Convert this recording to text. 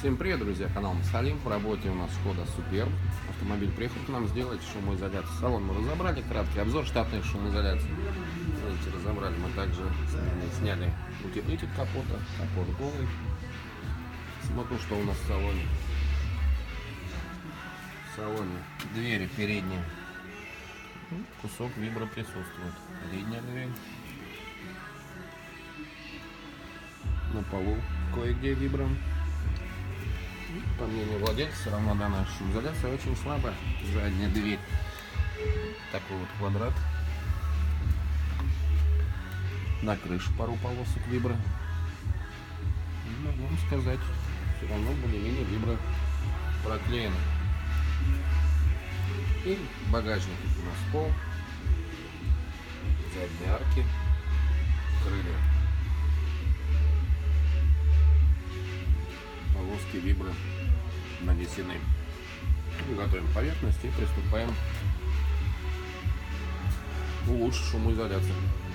Всем привет, друзья, канал Масалим. В работе у нас Шкода Суперб. Автомобиль приехал к нам сделать шумоизоляцию. Салон мы разобрали, краткий обзор штатной шумоизоляции. Видите, разобрали. Мы также сняли утеплитель капота, капот голый. Смотрю, что у нас в салоне. В салоне двери передние. Кусок вибро присутствует. Передняя дверь. На полу кое-где вибро. По мнению владельца, все равно данная шумоизоляция очень слабая. Задняя дверь. Такой вот квадрат. На крыше пару полосок вибро. И могу вам сказать, все равно более-менее вибро проклеено. И багажник у нас пол. Задние арки. Крылья. Полоски вибро нанесены. Готовим поверхность и приступаем улучшить шумоизоляцию.